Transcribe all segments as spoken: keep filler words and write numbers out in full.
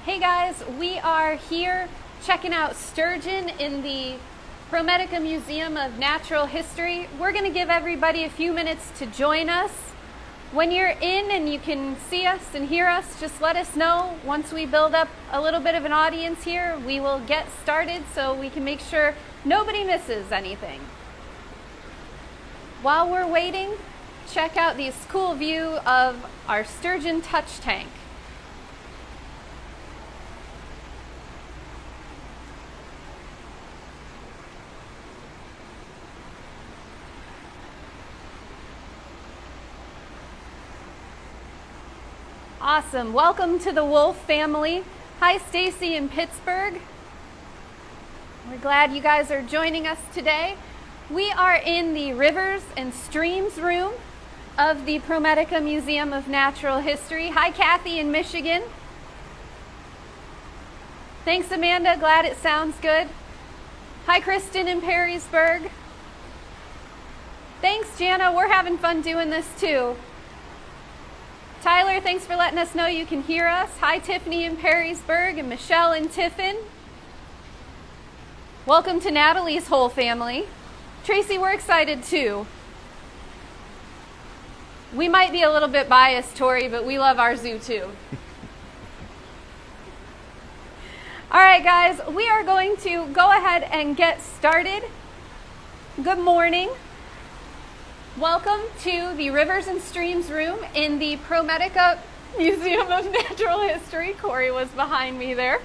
Hey guys, we are here checking out sturgeon in the ProMedica Museum of Natural History. We're going to give everybody a few minutes to join us. When you're in and you can see us and hear us, just let us know. Once we build up a little bit of an audience here, we will get started so we can make sure nobody misses anything. While we're waiting, check out this cool view of our sturgeon touch tank. Awesome. Welcome to the Wolf family. Hi, Stacy in Pittsburgh. We're glad you guys are joining us today. We are in the Rivers and Streams room of the ProMedica Museum of Natural History. Hi, Kathy in Michigan. Thanks, Amanda. Glad it sounds good. Hi, Kristen in Perrysburg. Thanks, Jana. We're having fun doing this too. Tyler, thanks for letting us know you can hear us. Hi, Tiffany in Perrysburg and Michelle in Tiffin. Welcome to Natalie's whole family. Tracy, we're excited too. We might be a little bit biased, Tori, but we love our zoo too. All right, guys, we are going to go ahead and get started. Good morning. Welcome to the Rivers and Streams room in the ProMedica Museum of Natural History. Corey was behind me there.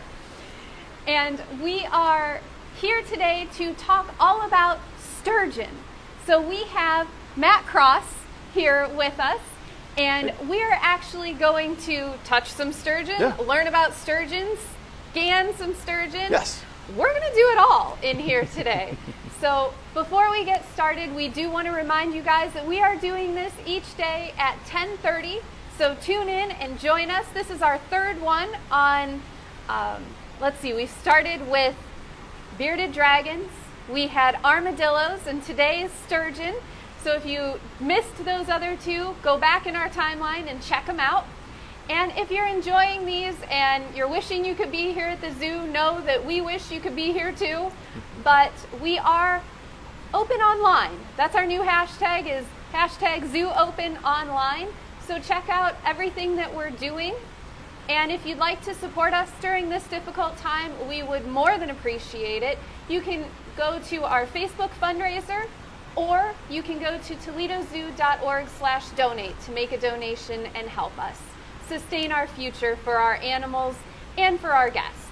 And we are here today to talk all about sturgeon. So we have Matt Cross here with us, and we are actually going to touch some sturgeon, yeah. learn about sturgeons, scan some sturgeon. Yes. We're going to do it all in here today. So before we get started, we do want to remind you guys that we are doing this each day at ten thirty. So tune in and join us. This is our third one on, um, let's see, we started with bearded dragons. We had armadillos, and today is sturgeon. So if you missed those other two, go back in our timeline and check them out. And if you're enjoying these and you're wishing you could be here at the zoo, know that we wish you could be here too. But we are open online. That's our new hashtag, is hashtag Zoo Open Online. So check out everything that we're doing. And if you'd like to support us during this difficult time, we would more than appreciate it. You can go to our Facebook fundraiser, or you can go to toledo zoo dot org slash donate to make a donation and help us sustain our future for our animals and for our guests.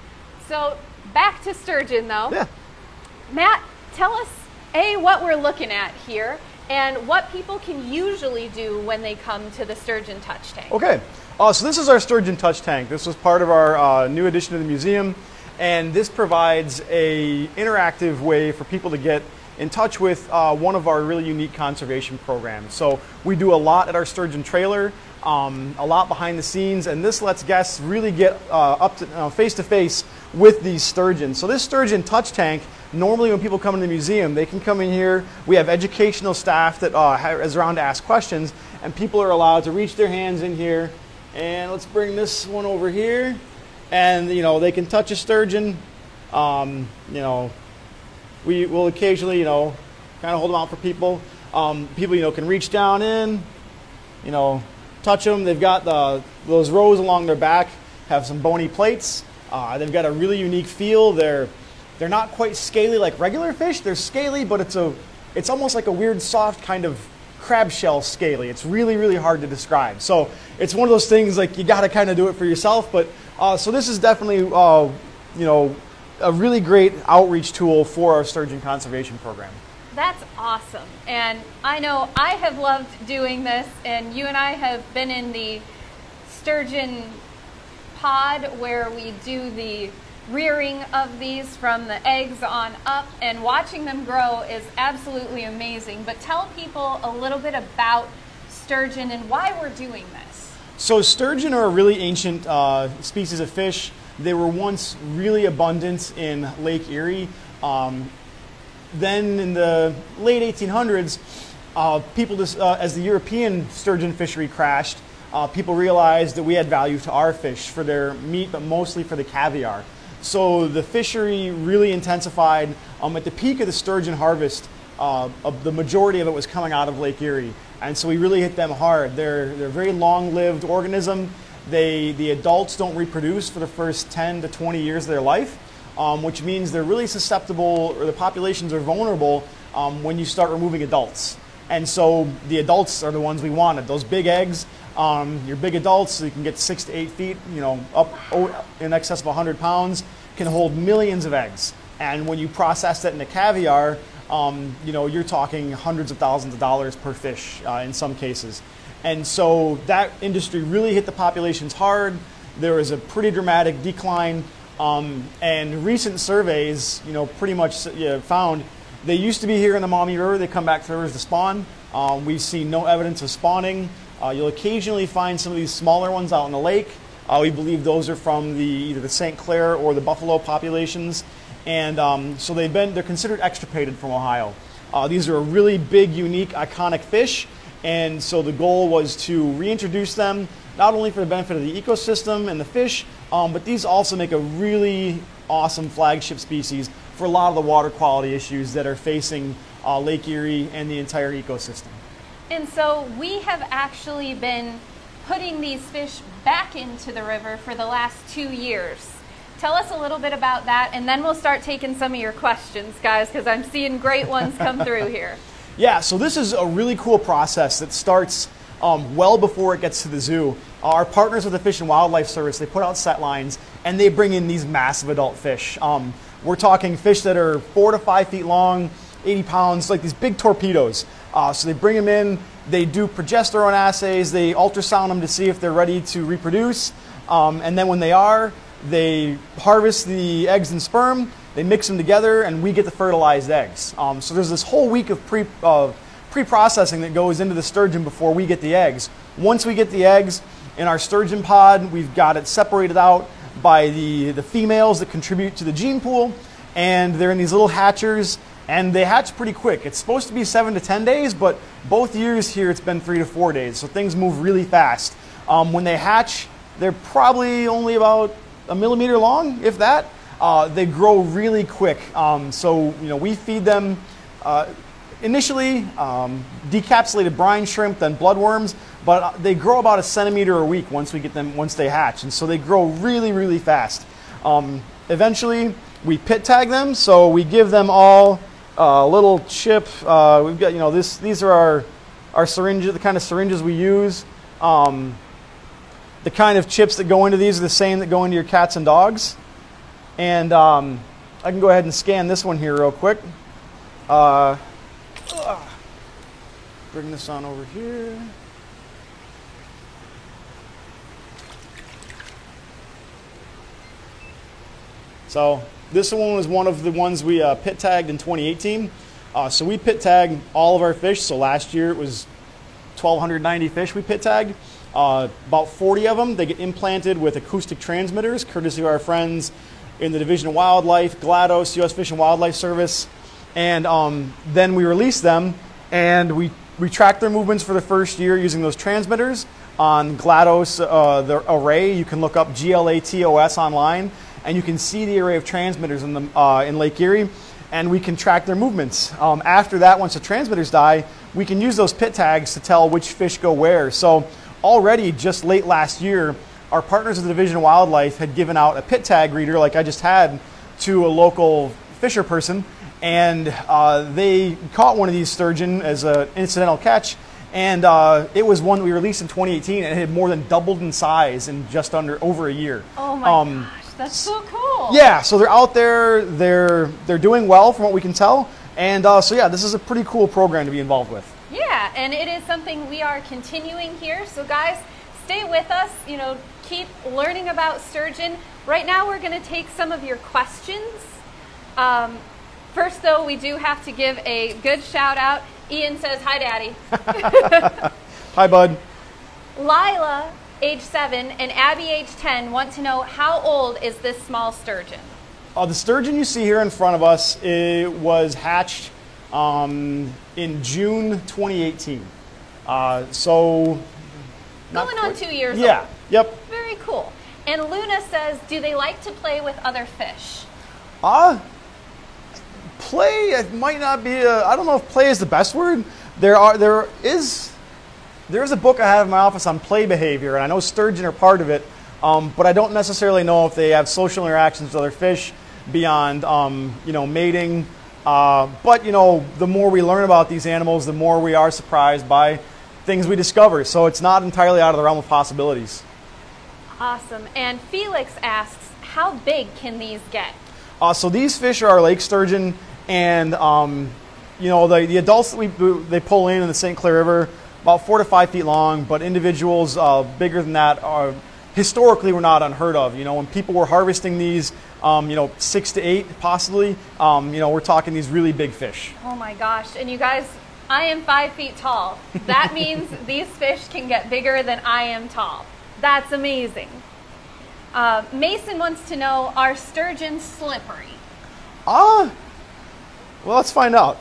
So back to sturgeon though. Yeah. Matt, tell us A, what we're looking at here and what people can usually do when they come to the sturgeon touch tank. Okay, uh, so this is our sturgeon touch tank. This was part of our uh, new addition to the museum, and this provides a interactive way for people to get in touch with uh, one of our really unique conservation programs. So we do a lot at our sturgeon trailer, um, a lot behind the scenes, and this lets guests really get uh, up to uh, face to face with these sturgeon. So this sturgeon touch tank, normally when people come in the museum, they can come in here. We have educational staff that uh, is around to ask questions, and people are allowed to reach their hands in here. And let's bring this one over here, and you know they can touch a sturgeon. Um, you know, we will occasionally, you know, kind of hold them out for people. Um, people, you know, can reach down in, you know, touch them. They've got the those rows along their back have some bony plates. Uh, they've got a really unique feel. They're they're not quite scaly like regular fish. They're scaly, but it's a it's almost like a weird soft kind of crab shell scaly. It's really really hard to describe. So it's one of those things like you got to kind of do it for yourself. But uh, so this is definitely uh, you know a really great outreach tool for our sturgeon conservation program. That's awesome. And I know I have loved doing this, and you and I have been in the sturgeon pod where we do the rearing of these from the eggs on up, and watching them grow is absolutely amazing. But tell people a little bit about sturgeon and why we're doing this. So sturgeon are a really ancient uh, species of fish. They were once really abundant in Lake Erie. Um, then in the late eighteen hundreds, uh, people just, uh, as the European sturgeon fishery crashed, uh, people realized that we had value to our fish for their meat, but mostly for the caviar. So the fishery really intensified. Um, at the peak of the sturgeon harvest, uh, of the majority of it was coming out of Lake Erie. And so we really hit them hard. They're, they're a very long-lived organism. They, the adults don't reproduce for the first ten to twenty years of their life, um, which means they're really susceptible, or the populations are vulnerable um, when you start removing adults. And so the adults are the ones we wanted. Those big eggs, um, your big adults, so you can get six to eight feet, you know, up in excess of one hundred pounds, can hold millions of eggs. And when you process that into caviar, um, you know, you're talking hundreds of thousands of dollars per fish uh, in some cases. And so that industry really hit the populations hard. There was a pretty dramatic decline. Um, and recent surveys, you know, pretty much yeah, found they used to be here in the Maumee River. They come back to the rivers to spawn. Um, we've seen no evidence of spawning. Uh, you'll occasionally find some of these smaller ones out in the lake. Uh, we believe those are from the either the Saint Clair or the buffalo populations. And um, so they've been, they're considered extirpated from Ohio. Uh, these are a really big, unique, iconic fish. And so the goal was to reintroduce them, not only for the benefit of the ecosystem and the fish, um, but these also make a really awesome flagship species for a lot of the water quality issues that are facing uh, Lake Erie and the entire ecosystem. And so we have actually been putting these fish back into the river for the last two years. Tell us a little bit about that, and then we'll start taking some of your questions, guys, because I'm seeing great ones come through here. Yeah, so this is a really cool process that starts um, well before it gets to the zoo. Our partners with the Fish and Wildlife Service, they put out set lines and they bring in these massive adult fish. Um, we're talking fish that are four to five feet long, eighty pounds, like these big torpedoes. Uh, so they bring them in, they do progesterone assays, they ultrasound them to see if they're ready to reproduce. Um, and then when they are, they harvest the eggs and sperm, they mix them together, and we get the fertilized eggs. Um, so there's this whole week of pre, uh, pre-processing that goes into the sturgeon before we get the eggs. Once we get the eggs in our sturgeon pod, we've got it separated out by the, the females that contribute to the gene pool, and they're in these little hatchers, and they hatch pretty quick. It's supposed to be seven to ten days, but both years here it's been three to four days, so things move really fast. Um, when they hatch, they're probably only about a millimeter long, if that. Uh, they grow really quick. Um, so, you know, we feed them uh, initially um, decapsulated brine shrimp, then bloodworms, but they grow about a centimeter a week once we get them, once they hatch. And so they grow really, really fast. Um, eventually, we pit tag them. So we give them all a little chip. Uh, we've got, you know, this, these are our, our syringes, the kind of syringes we use. Um, The kind of chips that go into these are the same that go into your cats and dogs. And um, I can go ahead and scan this one here real quick. Uh, bring this on over here. So this one was one of the ones we uh, pit tagged in twenty eighteen. Uh, so we pit tagged all of our fish. So last year it was twelve ninety fish we pit tagged. Uh, about forty of them, they get implanted with acoustic transmitters, courtesy of our friends in the Division of Wildlife, GLADOS, U S Fish and Wildlife Service. And um, then we release them, and we, we track their movements for the first year using those transmitters. On GLADOS, uh, the array, you can look up G L A T O S online, and you can see the array of transmitters in, the, uh, in Lake Erie, and we can track their movements. Um, after that, once the transmitters die, we can use those pit tags to tell which fish go where. So already, just late last year, our partners at the Division of Wildlife had given out a pit tag reader like I just had to a local fisher person, and uh, they caught one of these sturgeon as an incidental catch, and uh, it was one that we released in twenty eighteen, and it had more than doubled in size in just under over a year. Oh my um, gosh, that's so cool. Yeah, so they're out there, they're, they're doing well from what we can tell, and uh, so yeah, this is a pretty cool program to be involved with. Yeah, and it is something we are continuing here. So guys, stay with us, you know, keep learning about sturgeon. Right now we're going to take some of your questions. Um, first though, we do have to give a good shout out. Ian says, hi Daddy. Hi bud. Lila, age seven, and Abby, age ten, want to know how old is this small sturgeon? Uh, the sturgeon you see here in front of us, it was hatched Um, in June twenty eighteen. Uh, so Not Going on quite. two years Yeah. old. Yep. Very cool. And Luna says, do they like to play with other fish? Uh, play it might not be a, I don't know if play is the best word. There are there is there is a book I have in my office on play behavior, and I know sturgeon are part of it, um, but I don't necessarily know if they have social interactions with other fish beyond um, you know, mating. Uh, but you know, the more we learn about these animals, the more we are surprised by things we discover. So it's not entirely out of the realm of possibilities. Awesome. And Felix asks, how big can these get? Uh, so these fish are lake sturgeon, and um, you know, the, the adults that we they pull in in the Saint Clair River, about four to five feet long, but individuals uh, bigger than that are historically were not unheard of. You know, when people were harvesting these, um, you know, six to eight possibly, um, you know, we're talking these really big fish. Oh my gosh. And you guys, I am five feet tall. That means these fish can get bigger than I am tall. That's amazing. Uh, Mason wants to know, are sturgeon slippery? Ah, uh, well, let's find out.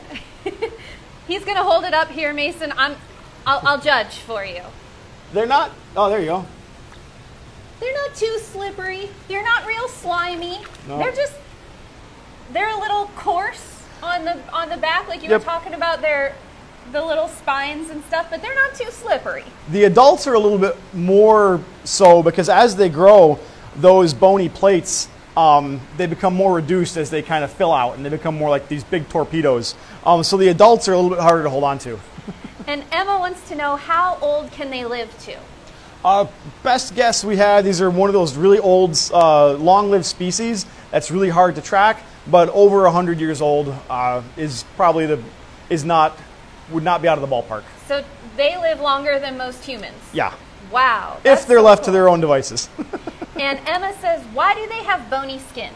He's going to hold it up here, Mason. I'm, I'll, I'll judge for you. They're not, oh, there you go. They're not too slippery. They're not real slimy. No. They're just, they're a little coarse on the on the back, like you Yep. were talking about their the little spines and stuff, but they're not too slippery. The adults are a little bit more so because as they grow, those bony plates, um, they become more reduced as they kind of fill out, and they become more like these big torpedoes. Um, so the adults are a little bit harder to hold on to. And Emma wants to know, how old can they live to? Uh, best guess we had, these are one of those really old, uh, long-lived species that's really hard to track, but over one hundred years old uh, is probably the, is not, would not be out of the ballpark. So they live longer than most humans? Yeah. Wow. If they're so left cool. to their own devices. And Emma says, why do they have bony skin?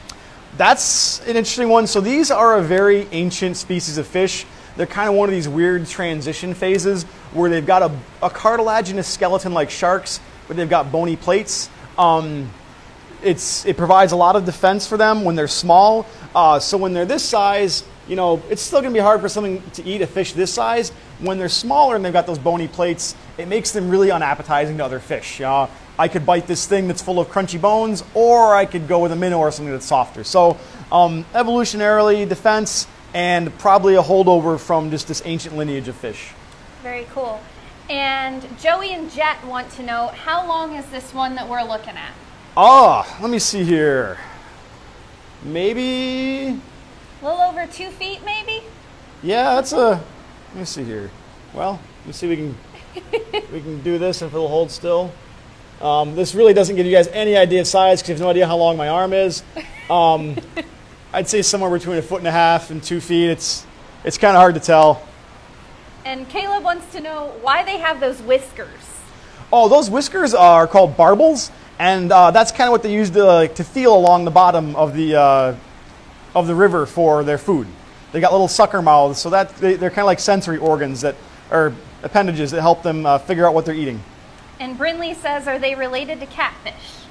That's an interesting one. So these are a very ancient species of fish. They're kind of one of these weird transition phases where they've got a, a cartilaginous skeleton like sharks, but they've got bony plates. Um, it's, it provides a lot of defense for them when they're small. Uh, so when they're this size, you know, it's still going to be hard for something to eat a fish this size. When they're smaller and they've got those bony plates, it makes them really unappetizing to other fish. Uh, I could bite this thing that's full of crunchy bones, or I could go with a minnow or something that's softer. So um, evolutionarily, defense, and probably a holdover from just this ancient lineage of fish. Very cool. And Joey and Jet want to know, how long is this one that we're looking at? Ah, let me see here. Maybe, A little over two feet, maybe? yeah, that's a, let me see here. Well, let's see if we can, we can do this if it'll hold still. Um, this really doesn't give you guys any idea of size because you have no idea how long my arm is. Um, I'd say somewhere between a foot and a half and two feet. It's, it's kind of hard to tell. And Caleb wants to know why they have those whiskers. Oh, those whiskers are called barbels, and uh, that's kind of what they use to, like, to feel along the bottom of the, uh, of the river for their food. They got little sucker mouths, so that they, they're kind of like sensory organs that, or appendages that help them uh, figure out what they're eating. And Brinley says, are they related to catfish?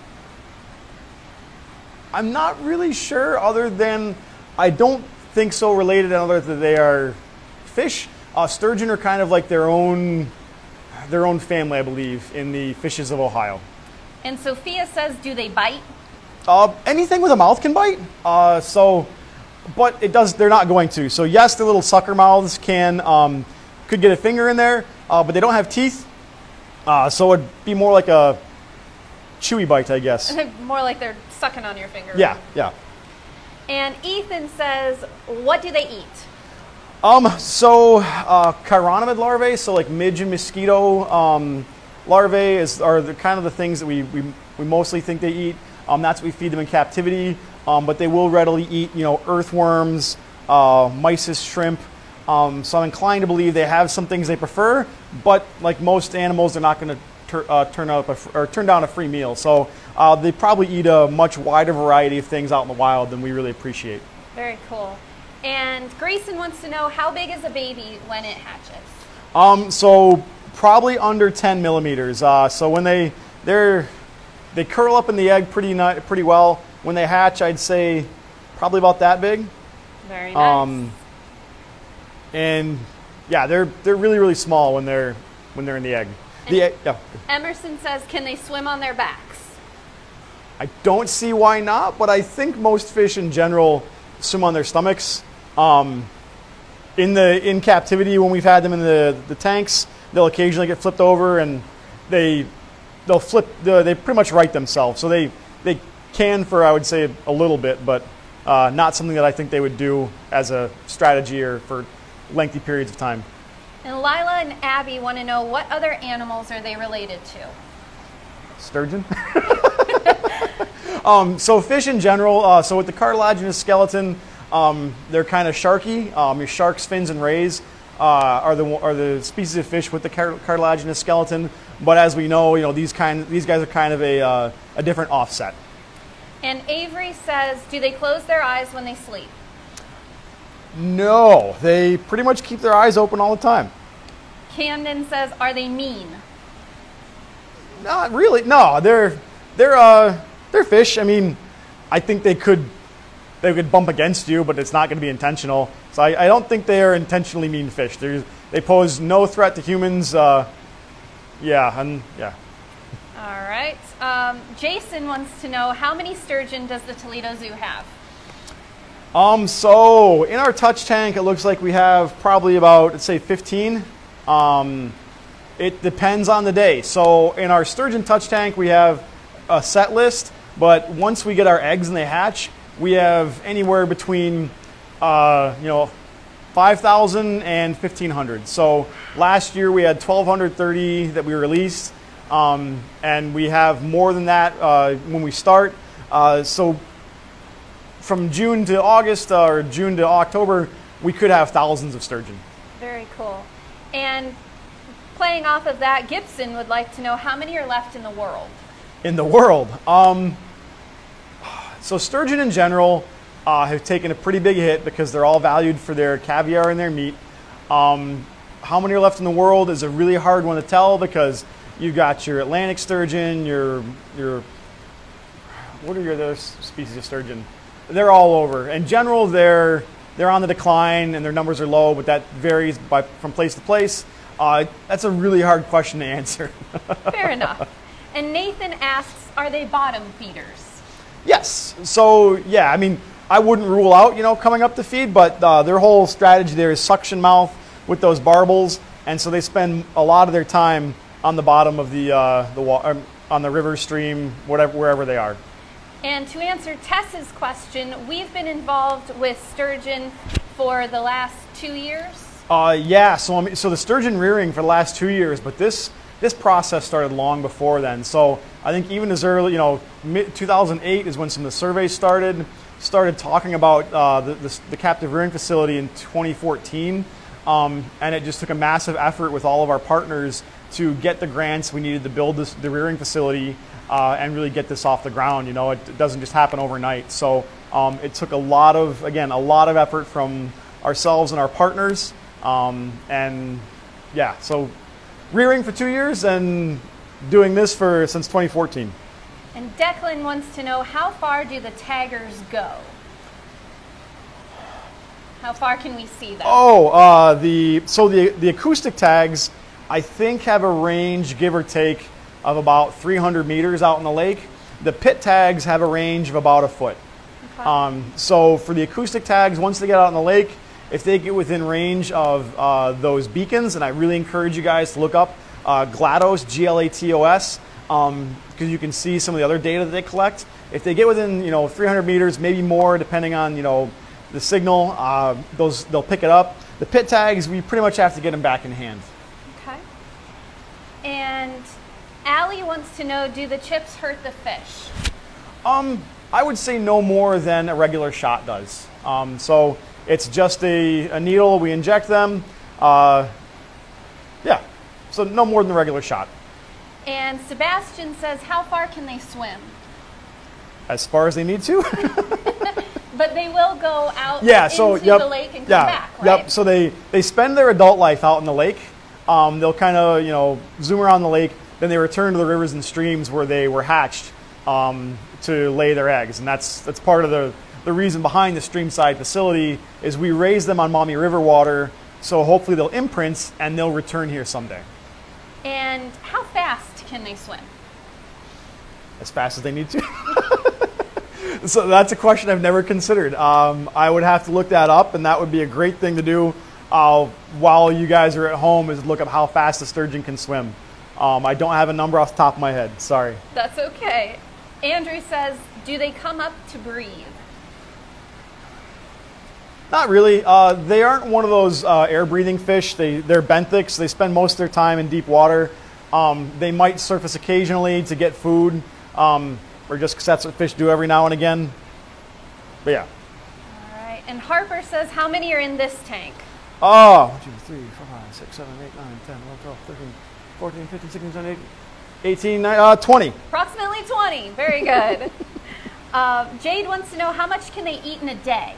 I'm not really sure, other than I don't think so related, other than they are fish. Uh, sturgeon are kind of like their own, their own family, I believe, in the fishes of Ohio. And Sophia says, do they bite? Uh, anything with a mouth can bite. Uh, so, but it does. They're not going to. So yes, the little sucker mouths can um, could get a finger in there, uh, but they don't have teeth. Uh, so it'd be more like a chewy bite, I guess. More like they're sucking on your finger. Yeah, yeah. And Ethan says, what do they eat? Um, so uh, chironomid larvae, so like midge and mosquito um, larvae, is are the kind of the things that we we, we mostly think they eat. Um, that's what we feed them in captivity. Um, but they will readily eat, you know, earthworms, uh, mysis, shrimp. Um, so I'm inclined to believe they have some things they prefer, but like most animals, they're not going to tur uh, turn up a or turn down a free meal. So uh, they probably eat a much wider variety of things out in the wild than we really appreciate. Very cool. And Grayson wants to know, how big is a baby when it hatches? Um, so probably under ten millimeters. Uh, so when they they're they curl up in the egg pretty ni pretty well. When they hatch, I'd say probably about that big. Very nice. Um, and yeah, they're they're really really small when they're when they're in the egg. The, yeah. Emerson says, can they swim on their backs? I don't see why not, but I think most fish in general swim on their stomachs. Um, in the in captivity, when we've had them in the, the tanks, they'll occasionally get flipped over, and they they'll flip. They pretty much right themselves, so they they can for I would say a little bit, but uh, not something that I think they would do as a strategy or for lengthy periods of time. And Lila and Abby want to know, what other animals are they related to? Sturgeon. um, so fish in general, uh, so with the cartilaginous skeleton, um, they're kind of sharky. Um, your sharks, fins, and rays uh, are the are the species of fish with the car cartilaginous skeleton. But as we know, you know these kind these guys are kind of a uh, a different offset. And Avery says, do they close their eyes when they sleep? No, they pretty much keep their eyes open all the time. Camden says, are they mean? Not really. No, they're they're uh they're fish. I mean, I think they could they could bump against you, but it's not going to be intentional. So I, I don't think they are intentionally mean fish. They they pose no threat to humans. Uh, yeah, and yeah. All right. Um, Jason wants to know, how many sturgeon does the Toledo Zoo have? Um. So in our touch tank, it looks like we have probably about, let's say, fifteen. Um. It depends on the day. So in our sturgeon touch tank, we have a set list, but once we get our eggs and they hatch, we have anywhere between, uh, you know, five thousand and fifteen hundred. So last year we had twelve thirty that we released, um, and we have more than that uh, when we start. Uh, so from June to August uh, or June to October, we could have thousands of sturgeon. Very cool. And playing off of that, Gibson would like to know, how many are left in the world? In the world? Um, so sturgeon in general uh, have taken a pretty big hit because they're all valued for their caviar and their meat. Um, how many are left in the world is a really hard one to tell, because you've got your Atlantic sturgeon, your, your what are your other species of sturgeon? They're all over. In general, they're, they're on the decline and their numbers are low, but that varies by, from place to place. Uh, that's a really hard question to answer. Fair enough. And Nathan asks, are they bottom feeders? Yes. So, yeah, I mean, I wouldn't rule out, you know, coming up to feed, but uh, their whole strategy there is suction mouth with those barbels, and so they spend a lot of their time on the bottom of the, uh, the water, on the river, stream, whatever, wherever they are. And to answer Tess's question, we've been involved with sturgeon for the last two years. Uh, yeah, so I mean, so the sturgeon rearing for the last two years, but this this process started long before then. So I think even as early, you know, mid two thousand eight is when some of the surveys started. Started talking about uh, the, the the captive rearing facility in twenty fourteen, um, and it just took a massive effort with all of our partners to get the grants we needed to build this the rearing facility uh, and really get this off the ground. You know, it, it doesn't just happen overnight. So um, it took a lot of again a lot of effort from ourselves and our partners. Um, and yeah, so rearing for two years and doing this for since twenty fourteen. And Declan wants to know, how far do the taggers go? How far can we see them? Oh, uh, the so the the acoustic tags, I think, have a range, give or take, of about three hundred meters out in the lake. The pit tags have a range of about a foot. Okay. Um, so for the acoustic tags, once they get out in the lake, if they get within range of uh, those beacons, and I really encourage you guys to look up uh, GLaTOS, G L A T O S, um, because you can see some of the other data that they collect. If they get within, you know, three hundred meters, maybe more, depending on, you know, the signal, uh, those they'll pick it up. The pit tags, we pretty much have to get them back in hand. Okay. And Allie wants to know, do the chips hurt the fish? Um, I would say no more than a regular shot does. Um, so. It's just a, a needle, we inject them. Uh, yeah, so no more than a regular shot. And Sebastian says, how far can they swim? As far as they need to. But they will go out yeah, so, into yep, the lake and come yeah, back, right? Yep, so they, they spend their adult life out in the lake. Um, they'll kind of, you know, zoom around the lake, then they return to the rivers and streams where they were hatched um, to lay their eggs. And that's, that's part of the The reason behind the streamside facility is we raise them on Maumee River water, so hopefully they'll imprint and they'll return here someday. And how fast can they swim? As fast as they need to. So that's a question I've never considered. Um, I would have to look that up, and that would be a great thing to do uh, while you guys are at home, is look up how fast a sturgeon can swim. Um, I don't have a number off the top of my head. Sorry. That's okay. Andrew says, do they come up to breathe? Not really. Uh, they aren't one of those uh, air-breathing fish. They, they're benthics. They spend most of their time in deep water. Um, they might surface occasionally to get food, um, or just because that's what fish do every now and again. But yeah. All right. And Harper says, how many are in this tank? Oh, one, two, three, four, five, six, seven, eight, nine, ten, eleven, twelve, thirteen, fourteen, fifteen, sixteen, seventeen, eighteen, nineteen, uh, twenty. Approximately twenty. Very good. uh, Jade wants to know, how much can they eat in a day?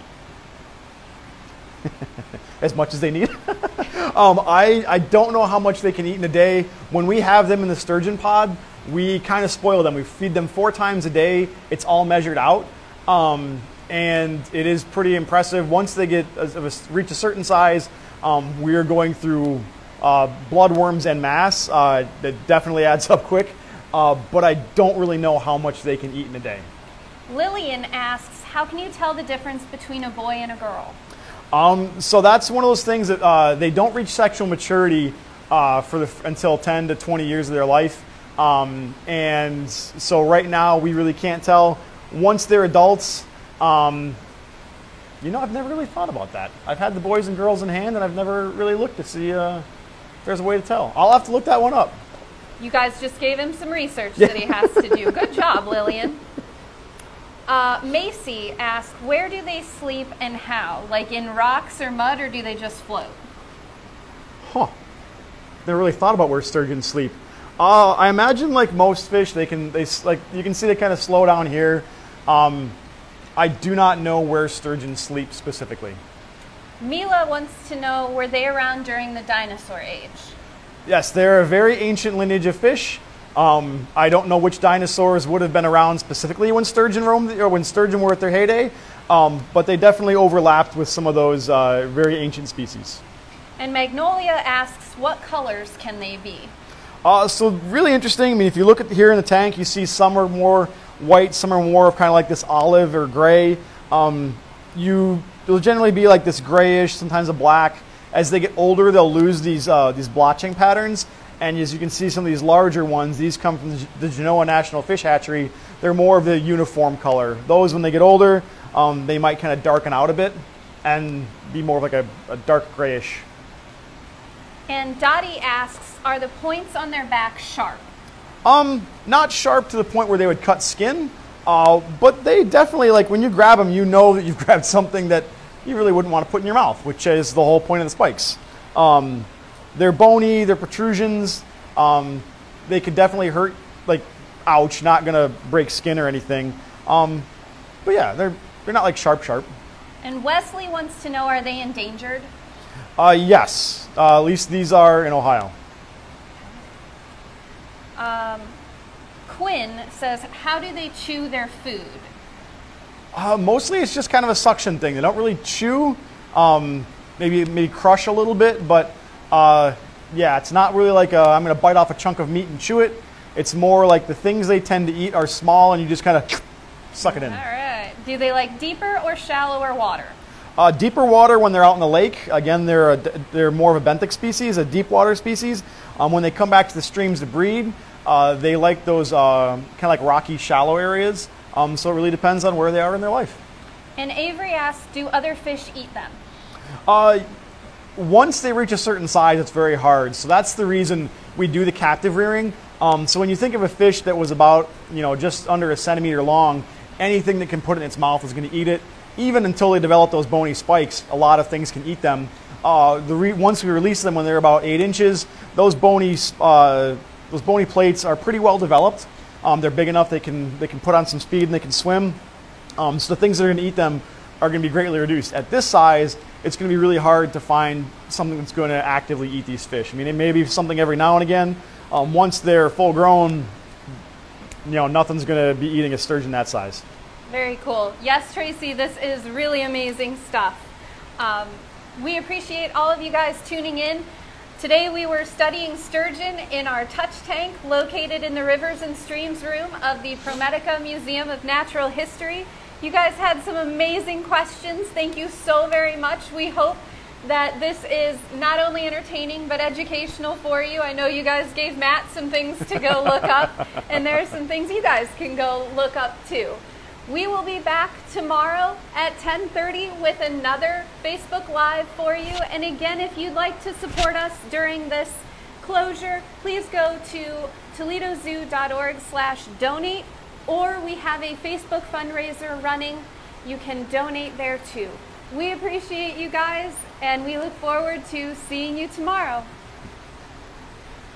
As much as they need. um, I, I don't know how much they can eat in a day. When we have them in the sturgeon pod, we kind of spoil them. We feed them four times a day. It's all measured out. Um, and it is pretty impressive. Once they get uh, reach a certain size, um, we are going through uh, bloodworms en masse. Uh, that definitely adds up quick. Uh, but I don't really know how much they can eat in a day. Lillian asks, how can you tell the difference between a boy and a girl? Um, so that's one of those things that uh, they don't reach sexual maturity uh, for the, until ten to twenty years of their life. Um, and so right now we really can't tell. Once they're adults, um, you know, I've never really thought about that. I've had the boys and girls in hand, and I've never really looked to see uh, if there's a way to tell. I'll have to look that one up. You guys just gave him some research Yeah. that he has to do. Good job, Lillian. Uh, Macy asks, where do they sleep and how? Like in rocks or mud, or do they just float? Huh. Never really thought about where sturgeons sleep. Uh, I imagine, like most fish, they can they like you can see they kind of slow down here. Um, I do not know where sturgeon sleep specifically. Mila wants to know, were they around during the dinosaur age? Yes, they're a very ancient lineage of fish. Um, I don't know which dinosaurs would have been around specifically when sturgeon roamed, or when sturgeon were at their heyday, um, but they definitely overlapped with some of those uh, very ancient species. And Magnolia asks, what colors can they be? Uh, so really interesting. I mean, if you look at here in the tank, you see some are more white, some are more of kind of like this olive or gray. Um, you, it'll generally be like this grayish, sometimes a black. As they get older, they'll lose these uh, these blotching patterns. And as you can see, some of these larger ones, these come from the Genoa National Fish Hatchery. They're more of the uniform color. Those, when they get older, um, they might kind of darken out a bit and be more of like a, a dark grayish. And Dottie asks, are the points on their back sharp? Um, not sharp to the point where they would cut skin, uh, but they definitely, like when you grab them, you know that you've grabbed something that you really wouldn't want to put in your mouth, which is the whole point of the spikes. Um, they're bony, they're protrusions. Um, they could definitely hurt, like, ouch, not gonna break skin or anything. Um, but yeah, they're they're not like sharp, sharp. And Wesley wants to know, are they endangered? Uh, yes, uh, at least these are in Ohio. Um, Quinn says, how do they chew their food? Uh, mostly it's just kind of a suction thing. They don't really chew, um, maybe maybe crush a little bit, but uh, yeah, it's not really like a, I'm going to bite off a chunk of meat and chew it. It's more like the things they tend to eat are small, and you just kind of suck it in. All right. Do they like deeper or shallower water? Uh, deeper water when they're out in the lake. Again, they're a, they're more of a benthic species, a deep water species. Um, when they come back to the streams to breed, uh, they like those uh, kind of like rocky, shallow areas. Um, so it really depends on where they are in their life. And Avery asks, do other fish eat them? Uh, once they reach a certain size, it's very hard. So that's the reason we do the captive rearing. Um, so when you think of a fish that was about, you know, just under a centimeter long, anything that can put it in its mouth is going to eat it. Even until they develop those bony spikes, a lot of things can eat them. Uh, the re once we release them when they're about eight inches, those bony, uh, those bony plates are pretty well developed. Um, they're big enough they can they can put on some speed and they can swim. Um, so the things that are going to eat them are going to be greatly reduced. At this size, it's going to be really hard to find something that's going to actively eat these fish. I mean, it may be something every now and again. Um, once they're full grown, you know, nothing's going to be eating a sturgeon that size. Very cool. Yes, Tracy, this is really amazing stuff. Um, we appreciate all of you guys tuning in. Today we were studying sturgeon in our touch tank located in the Rivers and Streams room of the ProMedica Museum of Natural History. You guys had some amazing questions. Thank you so very much. We hope that this is not only entertaining but educational for you. I know you guys gave Matt some things to go look up, and there are some things you guys can go look up too. We will be back tomorrow at ten thirty with another Facebook Live for you. And again, if you'd like to support us during this closure, please go to toledo zoo dot org slash donate, or we have a Facebook fundraiser running. You can donate there too. We appreciate you guys, and we look forward to seeing you tomorrow.